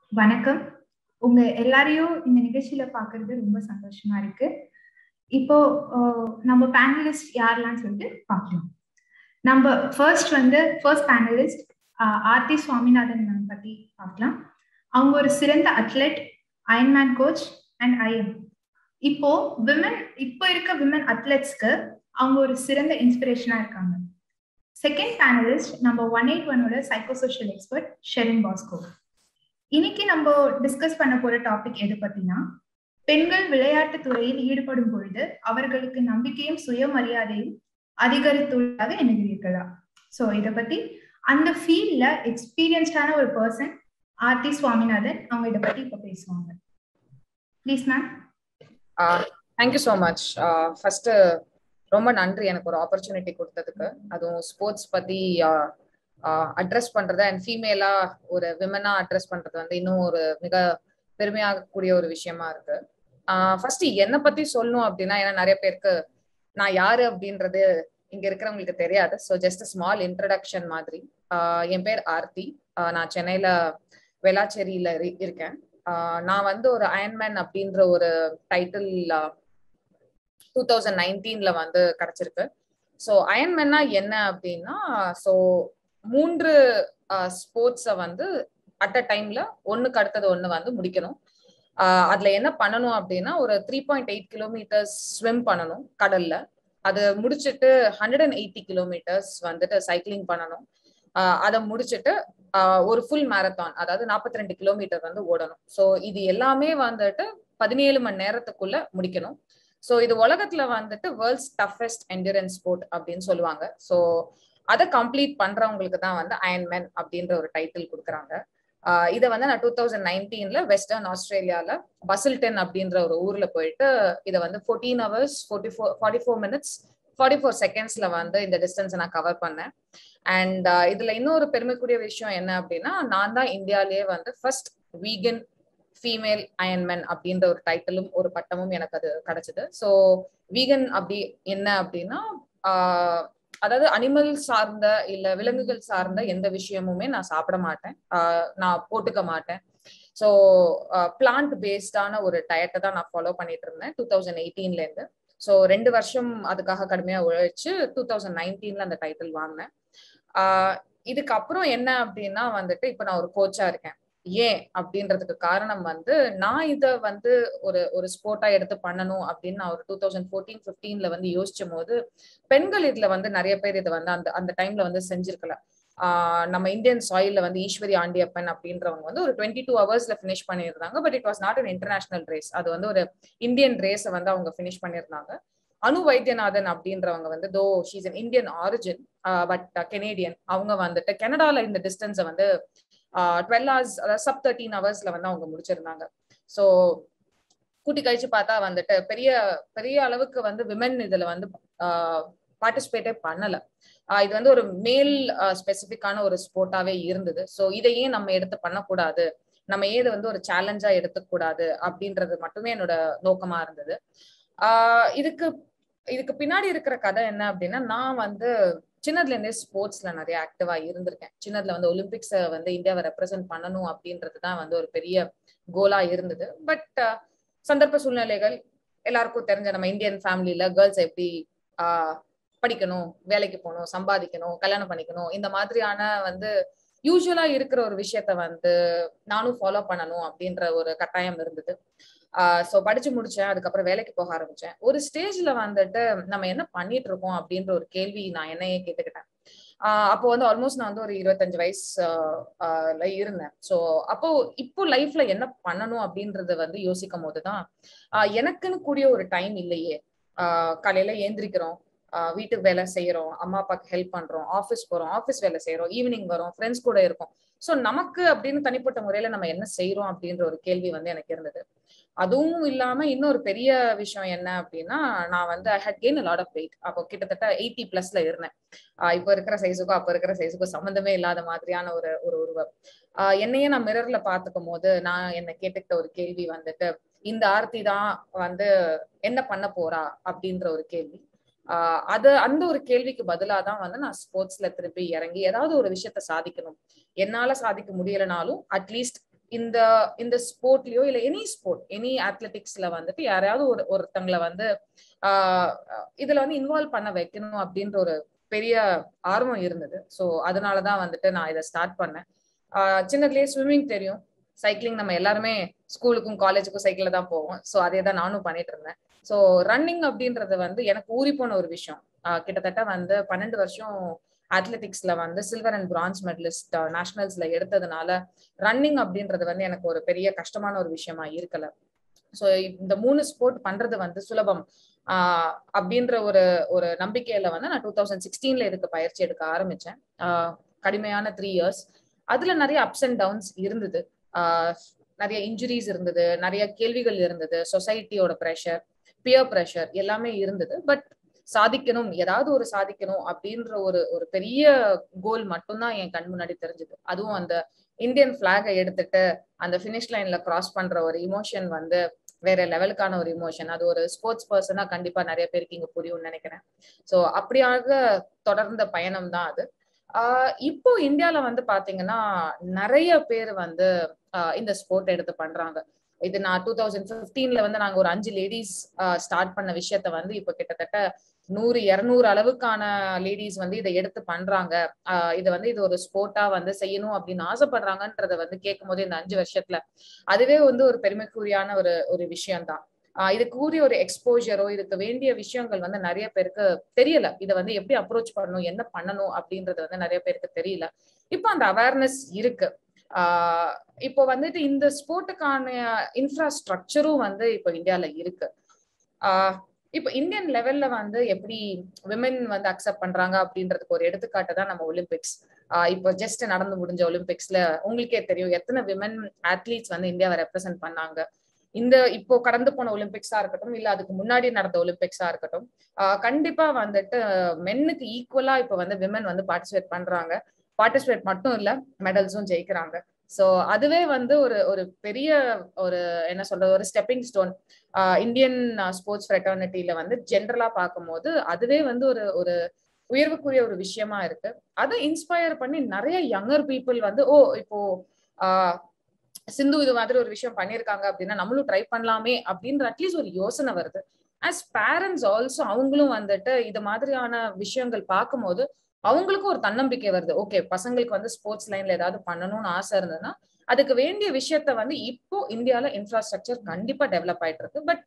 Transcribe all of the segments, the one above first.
வணக்கம். உங்க எல்லாரையும் இந்த நிகழ்ச்சியில பார்க்கறது ரொம்ப சந்தோஷமா இருக்கு. இப்போ நம்ம பேனலிஸ்ட் யாரெல்லாம் சொல்லிட்டு பார்க்கலாம். நம்ம first panelist Aarthi Swaminathan ma'am பத்தி பார்க்கலாம். அவங்க ஒரு சிறந்த athlete, ironman coach and IM. இப்போ இருக்க விமன் அத்லெட்ஸ்க்கு அவங்க ஒரு சிறந்த இன்ஸ்பிரேஷனா இருக்காங்க. செகண்ட் பேனலிஸ்ட் நம்ம 181 சைக்கோசோஷியல் எக்ஸ்பர்ட் ஷெரின் பாஸ்கோ. இன்னைக்கு நம்ம டிஸ்கஸ் பண்ண போற டாபிக் எது பத்தினா, பெண்கள் விளையாட்டு துறையில் ஈடுபடும் பொழுது அவர்களுக்கு நம்பிக்கையும் சுயமரியாதையும் அதிகரித்துள்ளதாக எண்ணுகிறீர்களா? சோ இத பத்தி அந்த ஃபீல்ட்ல எக்ஸ்பீரியன்ஸ்டான ஒரு பர்சன் ஆர்த்தி சுவாமிநாதன் அவங்க இத பத்தி இப்ப பேசுவாங்க. Please ma'am. Thank you so much. First ரொம்ப நன்றி எனக்கு ஒரு ஆப்பர்ச்சுனிட்டி கொடுத்ததுக்கு. அதுவும் ஸ்போர்ட்ஸ் பத்தி அட்ரஸ் பண்றது அண்ட் ஃபீமேலா ஒரு விமனா அட்ரஸ் பண்றது வந்து இன்னும் ஒரு மிக பெருமையாகக்கூடிய ஒரு விஷயமா இருக்கு. ஃபர்ஸ்ட் என்னை பத்தி சொல்லணும் அப்படின்னா, ஏன்னா நிறைய பேருக்கு நான் யாரு அப்படின்றது இங்க இருக்கிறவங்களுக்கு தெரியாது. ஸோ ஜஸ்ட் ஸ்மால் இன்ட்ரடக்ஷன் மாதிரி. என் பேர் ஆர்த்தி. நான் சென்னையில வெளாச்சேரியில இருக்கேன். நான் வந்து ஒரு அயன்மேன் அப்படின்ற ஒரு டைட்டில் 2019 வந்து கிடைச்சிருக்கு. ஸோ அயன்மேன்னா என்ன அப்படின்னா, ஸோ 3 ஸ்போர்ட்ஸை வந்து அட் அ டைம்ல ஒண்ணுக்கு அடுத்தது ஒண்ணு வந்து முடிக்கணும். அதுல என்ன பண்ணணும் அப்படின்னா, ஒரு 3.8 கிலோமீட்டர்ஸ் ஸ்விம் பண்ணணும் கடல்ல. அது முடிச்சுட்டு 180 கிலோமீட்டர்ஸ் வந்துட்டு சைக்கிளிங் பண்ணணும். அதை முடிச்சுட்டு ஒரு ஃபுல் மேரத்தான், அதாவது 42 கிலோமீட்டர் வந்து ஓடணும். ஸோ இது எல்லாமே வந்துட்டு 17 மணி நேரத்துக்குள்ள முடிக்கணும். ஸோ இது உலகத்துல வந்துட்டு வேர்ல்ட்ஸ் டஃபஸ்ட் என்டூரன்ஸ் ஸ்போர்ட் அப்படின்னு சொல்லுவாங்க. ஸோ அதை கம்ப்ளீட் பண்றவங்களுக்கு தான் வந்து அயன்மேன் அப்படின்ற ஒரு டைட்டில் கொடுக்குறாங்க. இதை வந்து நான் 2019 வெஸ்டர்ன் ஆஸ்திரேலியால பசில்டன் அப்படின்ற ஒரு ஊர்ல போயிட்டு இதை வந்து 14 hours 44 minutes 44 secondsல வந்து இந்த டிஸ்டன்ஸை நான் கவர் பண்ணேன். அண்ட் இதுல இன்னொரு பெருமைக்குரிய விஷயம் என்ன அப்படின்னா, நான் தான் இந்தியாலேயே வந்து ஃபர்ஸ்ட் வீகன் ஃபீமேல் அயன்மேன் அப்படின்ற ஒரு டைட்டிலும் ஒரு பட்டமும் எனக்கு அது கிடைச்சது. ஸோ வீகன் அப்படி என்ன அப்படின்னா, அதாவது அனிமல் சார்ந்த இல்ல விலங்குகள் சார்ந்த எந்த விஷயமுமே நான் சாப்பிட மாட்டேன், நான் போட்டுக்க மாட்டேன். ஸோ பிளான்ட் பேஸ்டான ஒரு டயட்டை தான் நான் ஃபாலோ பண்ணிட்டு இருந்தேன் 2018 இருந்து. ஸோ 2 வருஷம் அதுக்காக கடுமையா உழைச்சு 2019 அந்த டைட்டில் வாங்கினேன். இதுக்கப்புறம் என்ன அப்படின்னா வந்துட்டு இப்ப நான் ஒரு கோச்சா இருக்கேன். ஏன் அப்படின்றதுக்கு காரணம் வந்து, நான் இதை வந்து ஒரு ஸ்போர்ட்டா எடுத்து பண்ணணும் அப்படின்னு நான் ஒரு 2014-15 வந்து யோசிச்சும் போது, பெண்கள் இதுல வந்து நிறைய பேர் இதை வந்து அந்த டைம்ல வந்து செஞ்சிருக்கல. நம்ம இந்தியன் சாயில்ல வந்து ஈஸ்வரி ஆண்டியப்பன் அப்படின்றவங்க வந்து ஒரு 22 hours ஃபினிஷ் பண்ணியிருந்தாங்க. But it was not an international race. அது வந்து ஒரு இந்தியன் ரேஸை வந்து அவங்க ஃபினிஷ் பண்ணியிருந்தாங்க. அனு வைத்தியநாதன் அப்படின்றவங்க வந்து, though she's an Indian origin but Canadian, அவங்க வந்துட்டு கனடால இந்த டிஸ்டன்ஸை வந்து 12 hours, அதாவது sub 13 hours வந்து அவங்க முடிச்சிருந்தாங்க. ஸோ கூட்டி கழிச்சு பார்த்தா வந்துட்டு பெரிய பெரிய அளவுக்கு வந்து விமன் இதுல வந்து பார்ட்டிசிபேட்டே பண்ணல. இது வந்து ஒரு மேல் ஸ்பெசிபிக்கான ஒரு ஸ்போர்ட்டாவே இருந்தது. ஸோ இதையே நம்ம எடுத்து பண்ணக்கூடாது, நம்ம ஏது வந்து ஒரு சேலஞ்சா எடுத்துக்கூடாது அப்படின்றது மட்டுமே என்னோட நோக்கமா இருந்தது. இதுக்கு பின்னாடி இருக்கிற கதை என்ன அப்படின்னா, நான் வந்து சின்னதுல இருந்தே ஸ்போர்ட்ஸ்ல நிறைய ஆக்டிவா இருந்திருக்கேன். சின்னதுல வந்து ஒலிம்பிக்ஸை வந்து இந்தியாவை ரெப்ரசென்ட் பண்ணணும் அப்படின்றதுதான் வந்து ஒரு பெரிய கோலா இருந்தது. பட் சந்தர்ப்ப சூழ்நிலைகள், எல்லாருக்கும் தெரிஞ்ச நம்ம இந்தியன் ஃபேமிலியில கேர்ள்ஸ் எப்படி படிக்கணும், வேலைக்கு போகணும், சம்பாதிக்கணும், கல்யாணம் பண்ணிக்கணும், இந்த மாதிரியான வந்து யூஸ்வலா இருக்கிற ஒரு விஷயத்த வந்து நானும் ஃபாலோ பண்ணணும் அப்படின்ற ஒரு கட்டாயம் இருந்தது. ஸோ படிச்சு முடிச்சேன். அதுக்கப்புறம் வேலைக்கு போக ஆரம்பிச்சேன். ஒரு ஸ்டேஜ்ல வந்துட்டு நம்ம என்ன பண்ணிட்டு இருக்கோம் அப்படின்ற ஒரு கேள்வி நான் என்னையே கேட்டுக்கிட்டேன். அப்போ வந்து ஆல்மோஸ்ட் நான் வந்து ஒரு 25 வயசுல இருந்தேன். ஸோ அப்போ இப்போ லைஃப்ல என்ன பண்ணணும் அப்படின்றத வந்து யோசிக்கும் போதுதான், எனக்குன்னு கூடிய ஒரு டைம் இல்லையே. காலையில ஏந்திரிக்கிறோம், வீட்டுக்கு வேலை செய்யறோம், அம்மா அப்பாவுக்கு ஹெல்ப் பண்றோம், ஆஃபீஸ் போறோம், ஆஃபீஸ் வேலை செய்யறோம், ஈவினிங் வரோம், ஃப்ரெண்ட்ஸ் கூட இருக்கோம். ஸோ நமக்கு அப்படின்னு தனிப்பட்ட முறையில நம்ம என்ன செய்யறோம் அப்படின்ற ஒரு கேள்வி வந்து எனக்கு இருந்தது. அதுவும் இல்லாம இன்னொரு பெரிய விஷயம் என்ன அப்படின்னா, நான் வந்து I had gain a lot of weight. அப்போ கிட்டத்தட்ட 80+ இருந்தேன். இப்போ இருக்கிற சைஸுக்கும் அப்போ இருக்கிற சைஸுக்கும் சம்மந்தமே இல்லாத மாதிரியான ஒரு உருவம். என்னையே நான் மிரர்ல பாத்துக்கும் போது நான் என்ன கேட்டுக்கிட்ட ஒரு கேள்வி வந்துட்டு, இந்த ஆர்த்தி தான் வந்து என்ன பண்ண போறா அப்படின்ற ஒரு கேள்வி. அந்த ஒரு கேள்விக்கு பதிலாதான் வந்து நான் ஸ்போர்ட்ஸ்ல திருப்பி இறங்கி ஏதாவது ஒரு விஷயத்த சாதிக்கணும். என்னால சாதிக்க முடியலனாலும் அட்லீஸ்ட் இந்த இந்த ஸ்போர்ட்லயோ இல்ல எனி ஸ்போர்ட் எனி அத்லெட்டிக்ஸ்ல வந்துட்டு யாரையாவது ஒருத்தங்களை வந்து இதுல வந்து இன்வால்வ் பண்ண வைக்கணும் அப்படின்ற ஒரு பெரிய ஆர்வம் இருந்தது. ஸோ அதனாலதான் வந்துட்டு நான் இதை ஸ்டார்ட் பண்ணேன். சின்னதுலயே ஸ்விம்மிங் தெரியும், சைக்கிளிங் நம்ம எல்லாருமே ஸ்கூலுக்கும் காலேஜுக்கும் சைக்கிள்ல தான் போவோம். ஸோ அதே தான் நானும் பண்ணிட்டு இருந்தேன். ஸோ ரன்னிங் அப்படின்றது வந்து எனக்கு ஊறி போன ஒரு விஷயம். கிட்டத்தட்ட வந்து 12 வருஷம் அத்லெட்டிக்ஸ்ல வந்து சில்வர் அண்ட் பிரான்ஸ் மெடலிஸ்ட் நேஷனல்ஸ்ல எடுத்ததுனால ரன்னிங் அப்படின்றது வந்து எனக்கு ஒரு பெரிய கஷ்டமான ஒரு விஷயமா இருக்கல. ஸோ இந்த 3 ஸ்போர்ட் பண்றது வந்து சுலபம் அப்படின்ற ஒரு ஒரு நம்பிக்கையில வந்து நான் 2016 இதுக்கு பயிற்சி எடுக்க ஆரம்பிச்சேன். கடுமையான 3 இயர்ஸ். அதுல நிறைய அப்ஸ் அண்ட் டவுன்ஸ் இருந்தது. நிறைய இன்ஜுரிஸ் இருந்தது, நிறைய கேள்விகள் இருந்தது, சொசைட்டியோட ப்ரெஷர், பியர் ப்ரெஷர் எல்லாமே இருந்தது. பட் சாதிக்கணும், ஏதாவது ஒரு சாதிக்கணும் அப்படின்ற ஒரு ஒரு பெரிய கோல் மட்டும்தான் என் கண் முன்னாடி தெரிஞ்சது. அதுவும் அந்த இந்தியன் பிளாகை எடுத்துட்டு அந்த பினிஷ் லைன்ல கிராஸ் பண்ற ஒரு இமோஷன் வந்து வேற லெவலுக்கான ஒரு இமோஷன். அது ஒரு ஸ்போர்ட்ஸ் பர்சனா கண்டிப்பா நிறைய பேருக்கு இங்க புரியும்னு நினைக்கிறேன். ஸோ அப்படியாக தொடர்ந்த பயணம் தான் அது. இப்போ இந்தியால வந்து பாத்தீங்கன்னா நிறைய பேர் வந்து இந்த ஸ்போர்ட் எடுத்து பண்றாங்க. இது நான் 2015 வந்து நாங்க ஒரு 5 லேடிஸ் ஸ்டார்ட் பண்ண விஷயத்த வந்து இப்ப கிட்டத்தட்ட 100-200 அளவுக்கான லேடிஸ் வந்து இதை எடுத்து பண்றாங்க. இதை வந்து இது ஒரு ஸ்போர்ட்டா வந்து செய்யணும் அப்படின்னு ஆசைப்படுறாங்கன்றத வந்து கேட்கும் போது இந்த 5 வருஷத்துல அதுவே வந்து ஒரு பெருமைக்குரியான ஒரு ஒரு விஷயம்தான். இதுக்கு கூறிய ஒரு எக்ஸ்போஜரோ இதுக்கு வேண்டிய விஷயங்கள் வந்து நிறைய பேருக்கு தெரியல. இதை வந்து எப்படி அப்ரோச் பண்ணணும், என்ன பண்ணணும் அப்படின்றது வந்து நிறைய பேருக்கு தெரியல. இப்போ அந்த அவேர்னஸ் இருக்கு. இப்போ வந்துட்டு இந்த ஸ்போர்ட்டுக்கான இன்ஃப்ராஸ்ட்ரக்சரும் வந்து இப்போ இந்தியால இருக்கு. இப்போ இந்தியன் லெவல்ல வந்து எப்படி விமென் வந்து அக்செப்ட் பண்றாங்க அப்படின்றதுக்கு ஒரு எடுத்துக்காட்டு தான் நம்ம ஒலிம்பிக்ஸ். இப்போ ஜஸ்ட் நடந்து முடிஞ்ச ஒலிம்பிக்ஸ்ல உங்களுக்கே தெரியும் எத்தனை விமென் அத்லீட்ஸ் வந்து இந்தியாவை ரெப்ரசென்ட் பண்ணாங்க. இந்த இப்போ கடந்து போன ஒலிம்பிக்ஸா இருக்கட்டும் இல்ல அதுக்கு முன்னாடி நடந்த ஒலிம்பிக்ஸா இருக்கட்டும், கண்டிப்பா வந்துட்டு மென்னுக்கு ஈக்குவலா இப்ப வந்து விமென் வந்து பார்ட்டிசிபேட் பண்றாங்க. பார்ட்டிசிபேட் மட்டும் இல்ல, மெடல்ஸும் ஜெயிக்கிறாங்க. ஸோ அதுவே வந்து ஒரு ஒரு பெரிய ஒரு என்ன சொல்றது ஒரு ஸ்டெப்பிங் ஸ்டோன். இந்தியன் ஸ்போர்ட்ஸ் ஃப்ரெட்டர்னிட்டியில வந்து ஜென்ரலா பார்க்கும்போது அதுவே வந்து ஒரு ஒரு உயர்வுக்குரிய ஒரு விஷயமா இருக்கு. அதை இன்ஸ்பயர் பண்ணி நிறைய யங்கர் பீப்புள் வந்து இப்போ சிந்து இது மாதிரி ஒரு விஷயம் பண்ணிருக்காங்க அப்படின்னா நம்மளும் ட்ரை பண்ணலாமே அப்படின்ற அட்லீஸ்ட் ஒரு யோசனை வருது. ஆஸ் பேரண்ட்ஸ் ஆல்சோ அவங்களும் வந்துட்டு இது மாதிரியான விஷயங்கள் பார்க்கும்போது அவங்களுக்கும் ஒரு தன்னம்பிக்கை வருது. ஓகே, பசங்களுக்கு வந்து ஸ்போர்ட்ஸ் லைன்ல ஏதாவது பண்ணணும்னு ஆசை இருந்ததுன்னா அதுக்கு வேண்டிய விஷயத்த வந்து இப்போ இந்தியால இன்ஃப்ராஸ்ட்ரக்சர் கண்டிப்பா டெவலப் ஆயிட்டு இருக்கு. But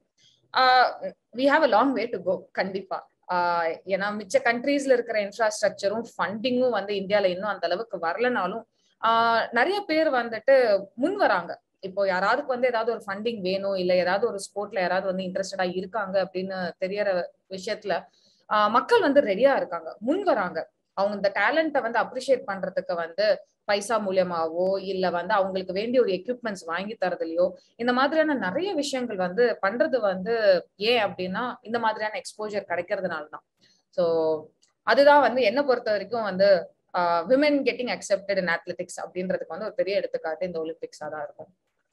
we have a long way to go கண்டிப்பா. ஏன்னா மிச்ச கண்ட்ரீஸ்ல இருக்கிற இன்ஃப்ராஸ்ட்ரக்சரும் ஃபண்டிங்கும் வந்து இந்தியால இன்னும் அந்த அளவுக்கு வரலனாலும் நிறைய பேர் வந்துட்டு முன் வராங்க. இப்போ யாராவதுக்கு வந்து ஏதாவது ஒரு ஃபண்டிங் வேணும் இல்ல ஏதாவது ஒரு ஸ்போர்ட்ல யாராவது வந்து இன்ட்ரெஸ்டடா இருக்காங்க அப்படின்னு தெரியற விஷயத்துல மக்கள் வந்து ரெடியா இருக்காங்க, முன் வராங்க. அவங்க இந்த டேலண்ட்டை வந்து அப்ரிஷியேட் பண்றதுக்கு வந்து பைசா மூலியமாவோ இல்ல வந்து அவங்களுக்கு வேண்டிய ஒரு எக்யூப்மெண்ட்ஸ் வாங்கி தரதுலயோ இந்த மாதிரியான நிறைய விஷயங்கள் வந்து பண்றது வந்து ஏன் அப்படின்னா இந்த மாதிரியான எக்ஸ்போஜர் கிடைக்கிறதுனாலதான். ஸோ அதுதான் வந்து என்ன பொறுத்த வரைக்கும் வந்து women getting accepted in athletics அப்படின்றதுக்கு வந்து ஒரு பெரிய எடுத்துக்காட்டு இந்த ஒலிம்பிக்ஸா தான் இருக்கும்.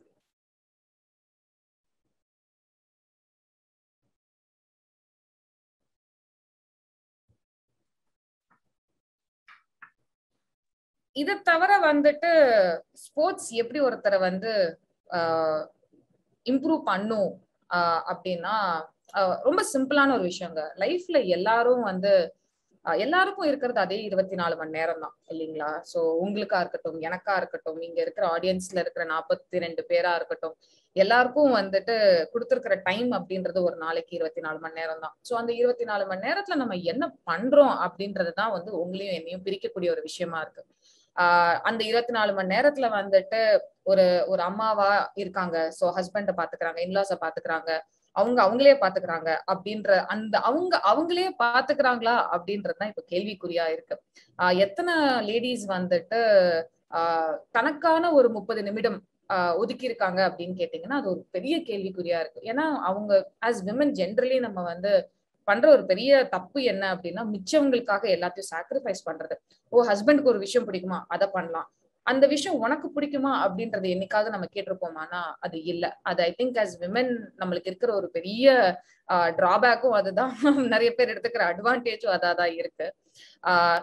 இதை தவிர வந்துட்டு ஸ்போர்ட்ஸ் எப்படி ஒருத்தரை வந்து இம்ப்ரூவ் பண்ணும் அப்படின்னா ரொம்ப சிம்பிளான ஒரு விஷயங்க. லைஃப்ல எல்லாரும் வந்து எல்லாருக்கும் இருக்கிறது அதே 24 மணி நேரம் தான் இல்லைங்களா? ஸோ உங்களுக்கா இருக்கட்டும், எனக்கா இருக்கட்டும், இங்க இருக்கிற ஆடியன்ஸ்ல இருக்கிற 42 பேரா இருக்கட்டும், எல்லாருக்கும் வந்துட்டு கொடுத்துருக்கிற டைம் அப்படின்றது ஒரு நாளைக்கு 24 மணி நேரம் தான். ஸோ அந்த 24 மணி நேரத்துல நம்ம என்ன பண்றோம் அப்படின்றது தான் வந்து உங்களையும் என்னையும் பிரிக்கக்கூடிய ஒரு விஷயமா இருக்கு. அந்த 24 மணி நேரத்துல வந்துட்டு ஒரு ஒரு அம்மாவா இருக்காங்க, ஸோ ஹஸ்பண்ட பாத்துக்கிறாங்க, இன்லாஸ பாத்துக்கிறாங்க, அவங்களே பாத்துக்கிறாங்க அப்படின்ற அந்த அவங்களே பாத்துக்கிறாங்களா அப்படின்றதுதான் இப்ப கேள்விக்குறியா இருக்கு. எத்தனை லேடிஸ் வந்துட்டு தனக்கான ஒரு 30 நிமிடம் ஒதுக்கி இருக்காங்க அப்படின்னு கேட்டீங்கன்னா அது ஒரு பெரிய கேள்விக்குறியா இருக்கு. ஏன்னா அவங்க ஆஸ் விமன் ஜென்ரலி நம்ம வந்து பண்ற ஒரு பெரிய தப்பு என்ன அப்படின்னா மிச்சவங்களுக்காக எல்லாத்தையும் சாக்ரிஃபைஸ் பண்றது. ஹஸ்பண்டுக்கு ஒரு விஷயம் பிடிக்குமா, அதை பண்ணலாம். அந்த விஷயம் உனக்கு பிடிக்குமா அப்படின்றது என்னைக்காவது நம்ம கேட்டிருப்போமானா அது இல்ல. அது ஐ திங்க் ஆஸ் விமென் நம்மளுக்கு இருக்கிற ஒரு பெரிய டிராபேக்கும் அதுதான். நிறைய பேர் எடுத்துக்கிற அட்வான்டேஜும் அதாதான் இருக்கு.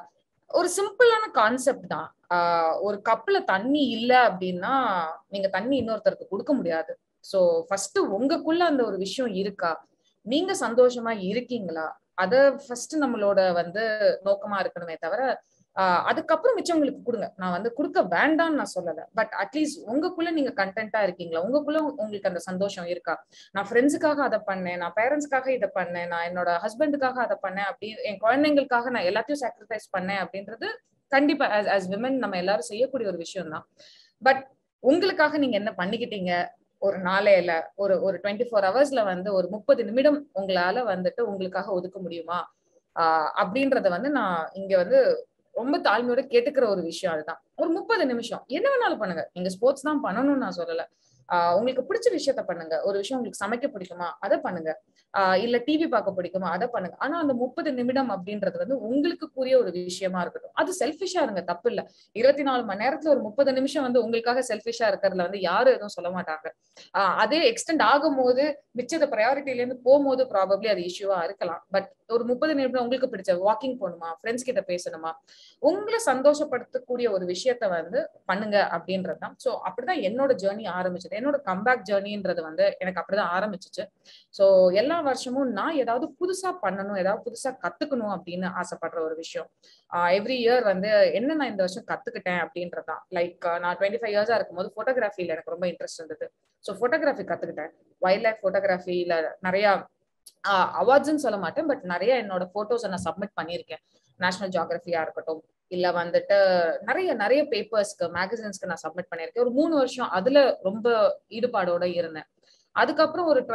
ஒரு சிம்பிளான கான்செப்ட் தான். ஒரு கப்ல தண்ணி இல்ல அப்படின்னா நீங்க தண்ணி இன்னொருத்தருக்கு கொடுக்க முடியாது. சோ ஃபர்ஸ்ட் உங்களுக்குள்ள அந்த ஒரு விஷயம் இருக்கா, நீங்க சந்தோஷமா இருக்கீங்களா, அத ஃபர்ஸ்ட் நம்மளோட வந்து நோக்கமா இருக்கணுமே தவிர அதுக்கப்புறம் மிச்சவங்களுக்கு கொடுங்க. நான் வந்து கொடுக்க வேண்டாம்னு நான் சொல்லல. பட் அட்லீஸ்ட் உங்களுக்குள்ள நீங்க கண்டென்ட்டா இருக்கீங்களா, உங்களுக்குள்ள உங்களுக்கு அந்த சந்தோஷம் இருக்கா. நான் ஃப்ரெண்ட்ஸுக்காக அதை பண்ணேன், நான் பேரண்ட்ஸ்க்காக இதை பண்ணேன், நான் என்னோட ஹஸ்பண்டுக்காக அதை பண்ணேன், அப்படி என் குழந்தைங்களுக்காக நான் எல்லாத்தையும் சாக்ரிஃபைஸ் பண்ணேன் அப்படின்றது கண்டிப்பா as விமன் நம்ம எல்லாரும் செய்யக்கூடிய ஒரு விஷயம் தான். பட் உங்களுக்காக நீங்க என்ன பண்ணிக்கிட்டீங்க ஒரு நாளையில, ஒரு 24 ஹவர்ஸ்ல வந்து ஒரு 30 நிமிடம் உங்களால வந்துட்டு உங்களுக்காக ஒதுக்க முடியுமா அப்படின்றத வந்து நான் இங்க வந்து ரொம்ப தாழ்மையோட கேட்டுக்கிற ஒரு விஷயம். அதுதான் ஒரு 30 நிமிஷம் என்ன வேணாலும் பண்ணுங்க. நீங்க ஸ்போர்ட்ஸ் தான் பண்ணணும்னு நான் சொல்லல. உங்களுக்கு பிடிச்ச விஷயத்த பண்ணுங்க. ஒரு விஷயம் உங்களுக்கு சமைக்க பிடிக்குமா அதை பண்ணுங்க, இல்ல டிவி பார்க்க பிடிக்குமா அதை பண்ணுங்க. ஆனா அந்த 30 நிமிடம் அப்படின்றது வந்து உங்களுக்கு கூறிய ஒரு விஷயமா இருக்கட்டும். அது செல்ஃபிஷா இருங்க, தப்பு இல்ல. 24 மணி நேரத்துல ஒரு 30 நிமிஷம் வந்து உங்களுக்காக செல்ஃபிஷா இருக்கிறதுல வந்து யாரும் எதுவும் சொல்ல மாட்டாங்க. அதே எக்ஸ்டெண்ட் ஆகும் போது மிச்சத ப்ரையாரிட்டில இருந்து போகும்போது ப்ராபப்ளி அது இஷ்யூவா இருக்கலாம். பட் ஒரு 30 நிமிடம் உங்களுக்கு பிடிச்ச வாக்கிங் போகணுமா, ஃப்ரெண்ட்ஸ் கிட்ட பேசணுமா, உங்களை சந்தோஷப்படுத்தக்கூடிய ஒரு விஷயத்த வந்து பண்ணுங்க அப்படின்றதுதான். ஸோ அப்படிதான் என்னோட ஜேர்னி ஆரம்பிச்சது. என்னோட கம்பேக் ஜேர்னின்றது வந்து எனக்கு அப்படிதான் ஆரம்பிச்சிச்சு. ஸோ எல்லா வருஷமும் நான் ஏதாவது புதுசா பண்ணணும், ஏதாவது புதுசா கத்துக்கணும் அப்படின்னு ஆசைப்படுற ஒரு விஷயம். எவ்ரி இயர் வந்து என்ன நான் இந்த வருஷம் கத்துக்கிட்டேன் அப்படின்றதான். லைக் நான் 25 இயர்ஸா இருக்கும்போது போட்டோகிராஃபில எனக்கு ரொம்ப இன்ட்ரெஸ்ட் இருந்தது. ஸோ போட்டோகிராஃபி கத்துக்கிட்டேன். வைல்ட் லைஃப் போட்டோகிராஃபில நிறைய அவார்ட்ஸ்ன்னு சொல்ல மாட்டேன், பட் நிறைய என்னோட போட்டோஸை நான் சப்மிட் பண்ணியிருக்கேன். நேஷனல் ஜியோகிராஃபியா இருக்கட்டும், இல்ல வந்துட்டு நிறைய நிறைய பேப்பர்ஸ்க்கு, மேகசின்ஸ்க்கு நான் சப்மிட் பண்ணியிருக்கேன். ஒரு 3 வருஷம் அதுல ரொம்ப ஈடுபாடோட இருந்தேன். அதுக்கப்புறம் ஒரு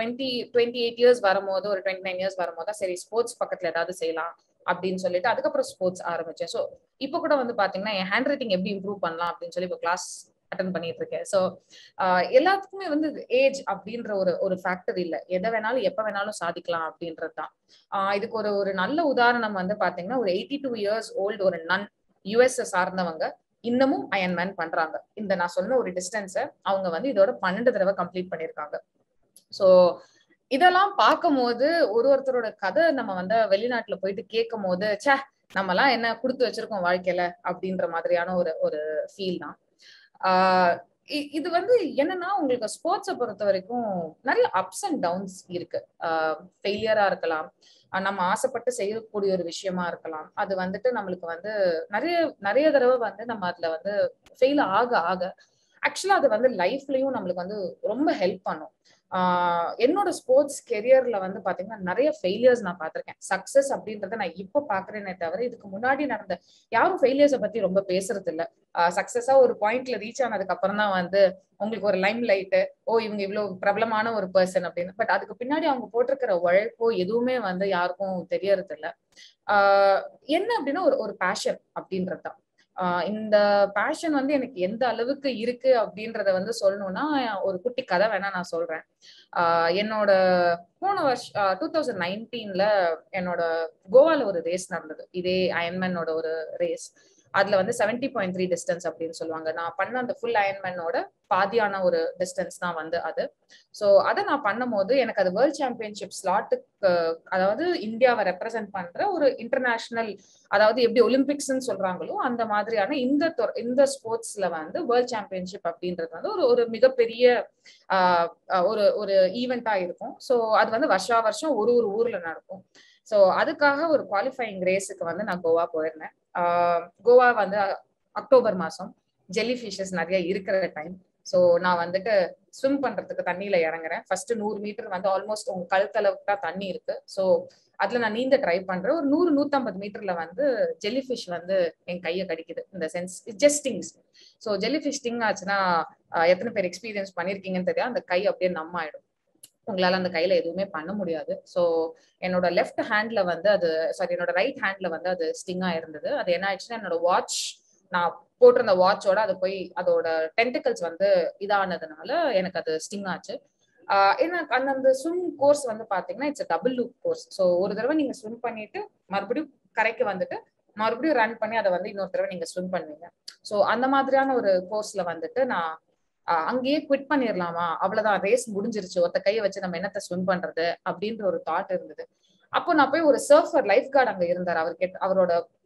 28 இயர்ஸ் வரும்போது, ஒரு 29 இயர்ஸ் வரும்போது சரி ஸ்போர்ட்ஸ் பக்கத்துல ஏதாவது செய்யலாம் அப்படின்னு சொல்லிட்டு அதுக்கப்புறம் ஸ்போர்ட்ஸ் ஆரம்பிச்சேன். ஸோ இப்போ கூட வந்து பாத்தீங்கன்னா என் ஹேண்ட் ரைட்டிங் எப்படி இம்ப்ரூவ் பண்ணலாம் அப்படின்னு சொல்லி இப்போ கிளாஸ் அட்டன் பண்ணிட்டு இருக்கேன். ஸோ எல்லாத்துக்குமே வந்து ஏஜ் அப்படின்ற ஒரு ஃபேக்டர் இல்ல. எதை வேணாலும் எப்ப வேணாலும் சாதிக்கலாம் அப்படின்றது தான். இதுக்கு ஒரு நல்ல உதாரணம் வந்து பாத்தீங்கன்னா ஒரு 82 இயர்ஸ் ஓல்டு ஒரு நன் யுஎஸ் சார்ந்தவங்க இன்னமும் அயன்மேன் பண்றாங்க. இந்த நான் சொன்ன ஒரு டிஸ்டன்ஸை அவங்க வந்து இதோட 12 தடவை கம்ப்ளீட் பண்ணிருக்காங்க. சோ இதெல்லாம் பார்க்கும் போது ஒருத்தரோட கதை நம்ம வந்து வெளிநாட்டுல போயிட்டு கேட்கும் போது சே நம்ம எல்லாம் என்ன கொடுத்து வச்சிருக்கோம் வாழ்க்கையில அப்படின்ற மாதிரியான ஒரு ஃபீல் தான். இது வந்து என்னன்னா உங்களுக்கு ஸ்போர்ட்ஸை பொறுத்த வரைக்கும் நிறைய அப்ஸ் அண்ட் டவுன்ஸ் இருக்கு. ஃபெயிலியரா இருக்கலாம், நம்ம ஆசைப்பட்டு செய்யக்கூடிய ஒரு விஷயமா இருக்கலாம். அது வந்துட்டு நம்மளுக்கு வந்து நிறைய நிறைய தடவை வந்து நம்ம அதுல வந்து ஃபெயில் ஆக ஆக ஆக்சுவலா அது வந்து லைஃப்லயும் நம்மளுக்கு வந்து ரொம்ப ஹெல்ப் பண்ணும். என்னோட ஸ்போர்ட்ஸ் கெரியர்ல வந்து பாத்தீங்கன்னா நிறைய ஃபெயிலியர்ஸ் நான் பார்த்திருக்கேன். சக்சஸ் அப்படின்றத நான் இப்ப பாக்குறேனே தவிர இதுக்கு முன்னாடி நடந்த யாரும் ஃபெயிலியர்ஸை பத்தி ரொம்ப பேசுறது இல்ல. சக்சஸா ஒரு பாயிண்ட்ல ரீச் ஆனதுக்கு அப்புறம் தான் வந்து உங்களுக்கு ஒரு லைம் லைட், ஓ இவங்க இவ்வளவு பிரபலமான ஒரு பர்சன் அப்படின்னு. பட் அதுக்கு பின்னாடி அவங்க போட்டிருக்கிற உழைப்போ எதுவுமே வந்து யாருக்கும் தெரியறது இல்ல. என்ன அப்படின்னா ஒரு பேஷன் அப்படின்றதுதான். இந்த பேஷன் வந்து எனக்கு எந்த அளவுக்கு இருக்கு அப்படின்றத வந்து சொல்லணும்னா ஒரு குட்டி கதை வேணா நான் சொல்றேன். என்னோட போன வருஷம் 2019ல என்னோட கோவால ஒரு ரேஸ் நடந்தது. இதே அயன்மேனோட ஒரு ரேஸ். அதுல வந்து 70.3 டிஸ்டன்ஸ் அப்படின்னு சொல்லுவாங்க. நான் பண்ண அந்த ஃபுல் அயன்மேனோட பாதியான ஒரு டிஸ்டன்ஸ் தான் வந்து அது. ஸோ அதை நான் பண்ணும் போது எனக்கு அது வேர்ல்ட் சாம்பியன்ஷிப் ஸ்லாட்டுக்கு, அதாவது இந்தியாவை ரெப்ரசென்ட் பண்ற ஒரு இன்டர்நேஷனல், அதாவது எப்படி ஒலிம்பிக்ஸ்ன்னு சொல்றாங்களோ அந்த மாதிரியான இந்த ஸ்போர்ட்ஸ்ல வந்து வேர்ல்ட் சாம்பியன்ஷிப் அப்படின்றது வந்து ஒரு மிகப்பெரிய ஒரு ஒரு ஈவெண்டா இருக்கும். ஸோ அது வந்து வருஷா வருஷம் ஒரு ஊர்ல நடக்கும். ஸோ அதுக்காக ஒரு குவாலிஃபைங் ரேஸுக்கு வந்து நான் கோவா போயிருந்தேன். கோவா வந்து அக்டோபர் மாசம் ஜெல்லி ஃபிஷஸ் நிறைய இருக்கிற டைம். ஸோ நான் வந்துட்டு ஸ்விம் பண்றதுக்கு தண்ணியில இறங்குறேன். ஃபர்ஸ்ட் 100 மீட்டர் வந்து ஆல்மோஸ்ட் உங்க கழுத்தளவுக்கு தான் தண்ணி இருக்கு. ஸோ அதுல நான் நீந்த ட்ரை பண்றேன். ஒரு 100-150 மீட்டர்ல வந்து ஜெல்லி ஃபிஷ் வந்து என் கையை கடிக்குது. இந்த sense just stings. So jellyfish sting ஆச்சுன்னா எத்தனை பேர் எக்ஸ்பீரியன்ஸ் பண்ணிருக்கீங்கன்னு தெரியும். அந்த கை அப்படியே நம்ம ஆயிடும். உங்களால அந்த கையில எதுவுமே பண்ண முடியாது. ஸோ என்னோட லெஃப்ட் ஹேண்ட்ல வந்து அது என்னோட ரைட் ஹேண்ட்ல வந்து அது ஸ்டிங்கா இருந்தது. அது என்ன ஆயிடுச்சுன்னா என்னோட வாட்ச், நான் போட்டிருந்த வாட்சோட அது போய் அதோட டென்டிகல்ஸ் வந்து இதானதுனால எனக்கு அது ஸ்டிங் ஆச்சு. எனக்கு அந்த ஸ்விம் கோர்ஸ் வந்து பாத்தீங்கன்னா it's double loop course. So ஒரு தடவை நீங்க ஸ்விம் பண்ணிட்டு மறுபடியும் கரைக்கு வந்துட்டு மறுபடியும் ரன் பண்ணி அதை வந்து இன்னொரு தடவை நீங்க ஸ்விம் பண்ணுவீங்க. ஸோ அந்த மாதிரியான ஒரு கோர்ஸ்ல வந்துட்டு நான் அங்கேயே குவிட் பண்ணிடலாமா, அவ்வளவுதான் ரேஸ் முடிஞ்சிருச்சு, ஒத்த கையை வச்சு நம்ம என்னத்தை ஸ்விம் பண்றது அப்படின்ற ஒரு தாட் இருந்தது. அப்போ நான் போய் ஒரு சர்ஃபர் லைஃப் கார்டு அங்க இருந்தார். அவரோட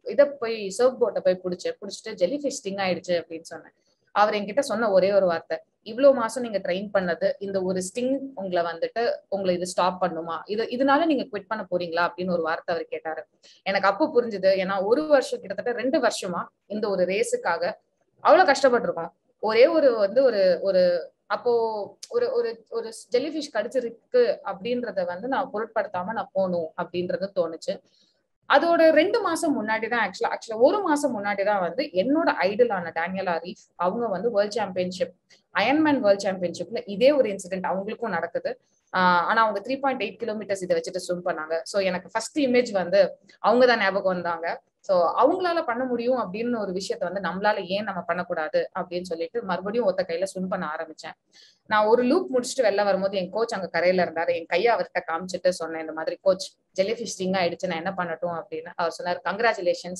இதை போய் சர்ஃப் போட்டை போய் பிடிச்சிட்டு ஜெல்லி ஃபிஷ் ஸ்டிங் ஆயிடுச்சு அப்படின்னு சொன்னேன். அவர் என்கிட்ட சொன்ன ஒரே ஒரு வார்த்தை, இவ்வளவு மாசம் நீங்க ட்ரெயின் பண்ணது, இந்த ஒரு ஸ்டிங் உங்களை வந்துட்டு உங்களை இது ஸ்டாப் பண்ணுமா, இதனால நீங்க குவிட் பண்ண போறீங்களா அப்படின்னு ஒரு வார்த்தை அவர் கேட்டாரு. எனக்கு அப்போ புரிஞ்சுது. ஏன்னா ஒரு வருஷம் கிட்டத்தட்ட 2 வருஷமா இந்த ஒரு ரேஸுக்காக அவ்வளவு கஷ்டப்பட்டிருக்கோம். ஒரே ஒரு வந்து ஒரு ஒரு அப்போ ஒரு ஒரு ஒரு ஜெல்லி ஃபிஷ் கடிச்சிருக்கு அப்படின்றத வந்து நான் பொருட்படுத்தாம நான் போகணும் அப்படின்றது தோணுச்சு. அதோட 2 மாசம் முன்னாடிதான் ஆக்சுவலா 1 மாசம் முன்னாடிதான் வந்து என்னோட ஐடலான டேனியல் ஆரீஃப் அவங்க வந்து வேர்ல்ட் சாம்பியன்ஷிப், அயன்மேன் வேர்ல்ட் சாம்பியன்ஷிப்ல இதே ஒரு இன்சிடென்ட் அவங்களுக்கும் நடக்குது. ஆனா அவங்க 3.8 கிலோமீட்டர்ஸ் இதை வச்சுட்டு ஸ்விம் பண்ணாங்க. ஸோ எனக்கு ஃபர்ஸ்ட் இமேஜ் வந்து அவங்கதான் ஞாபகம் வந்தாங்க. ஸோ அவங்களால பண்ண முடியும் அப்படின்னு ஒரு விஷயத்த வந்து நம்மளால ஏன் நம்ம பண்ணக்கூடாது அப்படின்னு சொல்லிட்டு மறுபடியும் ஒத்த கையில ஸ்விம் பண்ண ஆரம்பிச்சேன். நான் ஒரு லூப் முடிச்சுட்டு வெளில வரும்போது என் கோச் அங்க கரையில இருந்தாரு. என் கையை அவர்கிட்ட காமிச்சிட்டு சொன்னேன், இந்த மாதிரி கோச் ஜெல்லி ஃபிஷ் ஸ்டிங் ஆயிடுச்சு, நான் என்ன பண்ணட்டும் அப்படின்னு. அவர் சொன்னார், கங்க்ராச்சுலேஷன்ஸ்,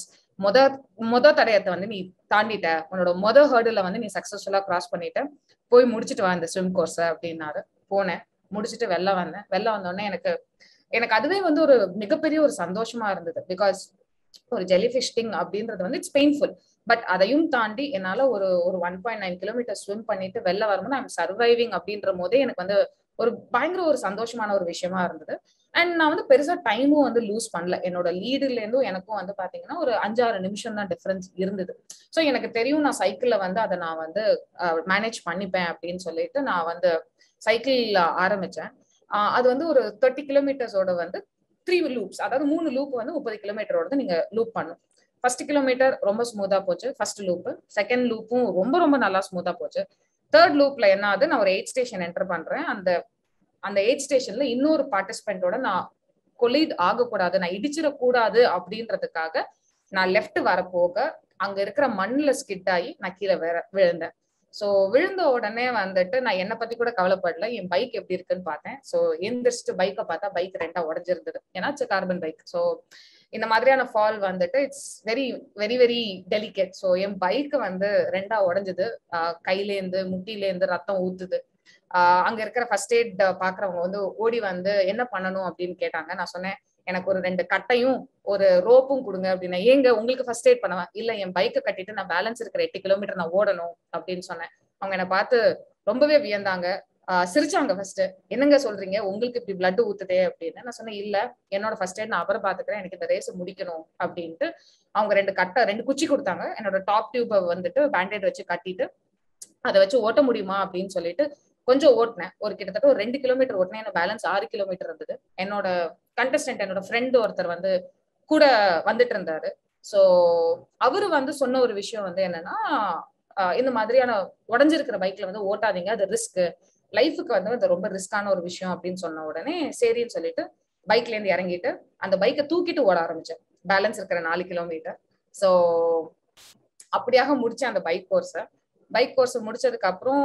மொத தடயத்தை வந்து நீ தாண்டிட்ட, உன்னோட ஹர்டில் வந்து நீ சக்சஸ்ஃபுல்லா கிராஸ் பண்ணிட்ட, போய் முடிச்சுட்டு வா இந்த ஸ்விம் கோர்ஸ் அப்படின்னாரு. போனேன், முடிச்சுட்டு வெளில வந்தோடனே எனக்கு அதுவே வந்து ஒரு மிகப்பெரிய ஒரு சந்தோஷமா இருந்தது. பிகாஸ் ஒரு ஜெல்லி ஃபிஷ் ஸ்டிங் அப்படின்றது வந்து இட்ஸ் பெயின்ஃபுல். பட் அதையும் தாண்டி என்னால ஒரு 1.9 கிலோமீட்டர் ஸ்விம் பண்ணிட்டு வெளில வரும்போது ஐம் சர்வைவிங் அப்படின்ற போதே எனக்கு வந்து ஒரு பயங்கர ஒரு சந்தோஷமான ஒரு விஷயமா இருந்தது. அண்ட் நான் வந்து பெருசா டைமும் வந்து லூஸ் பண்ணல. என்னோட லீடுல இருந்தும் எனக்கும் வந்து பாத்தீங்கன்னா ஒரு 5-6 நிமிஷம் தான் டிஃபரன்ஸ் இருந்தது. ஸோ எனக்கு தெரியும் நான் சைக்கிள்ல வந்து அதை நான் வந்து மேனேஜ் பண்ணிப்பேன் அப்படின்னு சொல்லிட்டு நான் வந்து சைக்கிள் ஆரம்பிச்சேன். அது வந்து ஒரு 30 கிலோமீட்டர்ஸோட வந்து 3 லூப்ஸ், அதாவது 3 லூப் வந்து 30 கிலோமீட்டரோட நீங்க லூப் பண்ணும். ஃபர்ஸ்ட் கிலோமீட்டர் ரொம்ப ஸ்மூத்தா போச்சு, ஃபர்ஸ்ட் லூப். செகண்ட் லூப்பும் ரொம்ப ரொம்ப நல்லா ஸ்மூத்தா போச்சு. தேர்ட் லூப்ல என்ன ஆகுது, நான் ஒரு 8 ஸ்டேஷன் என்டர் பண்றேன். அந்த 8 ஸ்டேஷன்ல இன்னொரு பார்ட்டிசிபென்ட்டோட நான் கொலீட் ஆகக்கூடாது, நான் இடிச்சிடக்கூடாது அப்படின்றதுக்காக நான் லெஃப்ட் வர போக அங்க இருக்கிற மண்ணுல ஸ்கிட் ஆகி நான் கீழே விழுந்தேன். ஸோ விழுந்த உடனே வந்துட்டு நான் என்னை பத்தி கூட கவலைப்படல, என் பைக் எப்படி இருக்குன்னு பார்த்தேன். ஸோ எந்திரிச்சிட்டு பைக்கை பார்த்தா பைக் 2 உடஞ்சிருந்தது. ஏன்னா இட்ஸ் கார்பன் பைக். ஸோ இந்த மாதிரியான ஃபால் வந்துட்டு it's very very very delicate. So என் பைக்கு வந்து 2 உடஞ்சது. கையிலேருந்து முட்டிலேருந்து ரத்தம் ஊத்துது. அங்க இருக்கிற ஃபர்ஸ்ட் எய்ட் பாக்குறவங்க வந்து ஓடி வந்து என்ன பண்ணணும் அப்படின்னு கேட்டாங்க. நான் சொன்னேன், எனக்கு ஒரு 2 கட்டையும் ஒரு ரோப்பும் கொடுங்க அப்படின்னா. ஏங்க உங்களுக்கு ஃபர்ஸ்ட் எய்ட் பண்ணுவேன்? இல்ல, என் பைக்கை கட்டிட்டு நான் பேலன்ஸ் இருக்கிற 8 கிலோமீட்டர் நான் ஓடணும் அப்படின்னு சொன்னேன். அவங்க என்னை பார்த்து ரொம்பவே வியந்தாங்க, சிரிச்சாங்க. ஃபர்ஸ்ட், என்னங்க சொல்றீங்க, உங்களுக்கு இப்படி பிளட் ஊத்துதே அப்படின்னு. நான் சொன்னேன், இல்ல, என்னோட ஃபர்ஸ்ட் எய்ட் நான் அப்புறம் பாத்துக்கிறேன், எனக்கு இந்த ரேஸ் முடிக்கணும் அப்படின்ட்டு. அவங்க 2 குச்சி கொடுத்தாங்க. என்னோட டாப் டியூபை வந்துட்டு பேண்டேட் வச்சு கட்டிட்டு அதை வச்சு ஓட்ட முடியுமா அப்படின்னு சொல்லிட்டு கொஞ்சம் ஓட்டினேன். கிட்டத்தட்ட ஒரு 2 கிலோமீட்டர் ஓட்டினேன். என்ன பேலன்ஸ் 6 கிலோமீட்டர் இருந்தது. என்னோட கண்டஸ்டன்ட், என்னோட ஃப்ரெண்ட் ஒருத்தர் வந்து கூட வந்துட்டு இருந்தாரு. ஸோ அவரு வந்து சொன்ன ஒரு விஷயம் வந்து என்னன்னா, இந்த மாதிரியான உடஞ்சிருக்கிற பைக்ல வந்து ஓட்டாதீங்க, அது ரிஸ்க், லைஃபுக்கு வந்து அது ரொம்ப ரிஸ்கான ஒரு விஷயம் அப்படின்னு சொன்ன உடனே சரின்னு சொல்லிட்டு பைக்ல இருந்து இறங்கிட்டு அந்த பைக்கை தூக்கிட்டு ஓட ஆரம்பிச்சேன், பேலன்ஸ் இருக்கிற 4 கிலோமீட்டர். ஸோ அப்படியாக முடிச்சேன் அந்த பைக் கோர்ஸ் முடிச்சதுக்கு அப்புறம்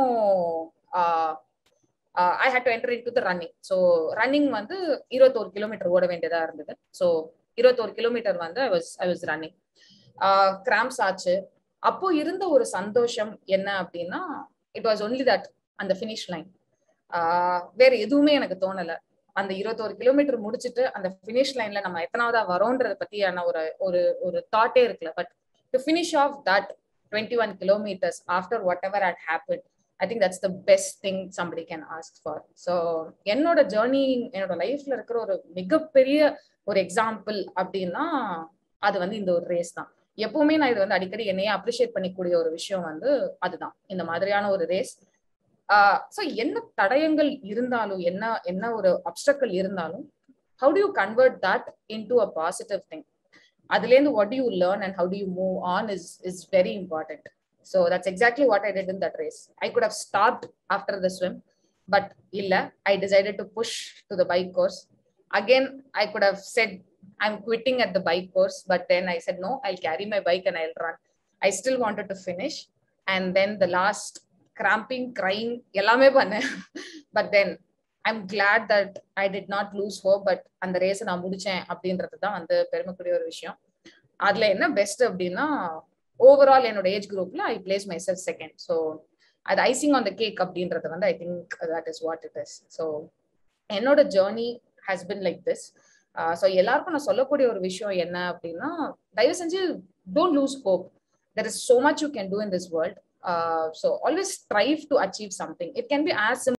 I had to enter into the running. So running வந்து 21 கிலோமீட்டர் ஓட வேண்டியதா இருந்தது. ஸோ 21 கிலோமீட்டர் வந்து ஐ வாஸ் ரன்னிங். கிராம்ஸ் ஆச்சு. அப்போ இருந்த ஒரு சந்தோஷம் என்ன அப்படின்னா, இட் வாஸ் ஒன்லி தட், அந்த ஃபினிஷ் லைன். வேற எதுவுமே எனக்கு தோணல. அந்த 21 கிலோமீட்டர் முடிச்சுட்டு அந்த ஃபினிஷ் லைன்ல நம்ம எத்தனாவதா வரோன்றத பத்தியான ஒரு ஒரு ஒரு தாட்டே இருக்குல்ல. But to finish of that 21 kilometers after whatever had happened, I think that's the best thing somebody can ask for. So என்னோட ஜர்னி, என்னோட லைஃப்ல இருக்கிற ஒரு மிகப்பெரிய ஒரு எக்ஸாம்பிள் அப்படின்னா அது வந்து இந்த ஒரு ரேஸ் தான். எப்பவுமே நான் இது வந்து அடிக்கடி என்னையே அப்ரிஷியேட் பண்ணிக்கூடிய ஒரு விஷயம் வந்து அதுதான், இந்த மாதிரியான ஒரு ரேஸ். ஸோ என்ன தடயங்கள் இருந்தாலும், என்ன ஒரு அப்ஸ்ட்ரக்கிள் இருந்தாலும், how do you convert that into a positive thing? அதுலேருந்து what do you learn and how do you move on is very important. So that's exactly what I did in that race. I could have stopped after the swim, but illa, I decided to push to the bike course. Again, I could have said I'm quitting at the bike course, but then I said no, I'll carry my bike and I'll run. I still wanted to finish, and then the last cramping, crying ellame panna. But then I'm glad that I did not lose hope, but அந்த race நான் முடிச்சேன் அப்படின்றது தான் வந்து பெருமைக்குரிய ஒரு விஷயம். அதுல என்ன பெஸ்ட் அப்படின்னா, ஓவரால் என்னோட ஏஜ் குரூப்ல I place myself second. So அது ஐசிங் ஆன் த கேக் அப்படின்றது வந்து I think that is what it is. So என்னோட journey has been like this. So எல்லாருக்கும் நான் சொல்லக்கூடிய ஒரு விஷயம் என்ன அப்படின்னா, தயவு செஞ்சு don't lose hope. There is so much you can do in this world. So always strive to achieve something. It can be as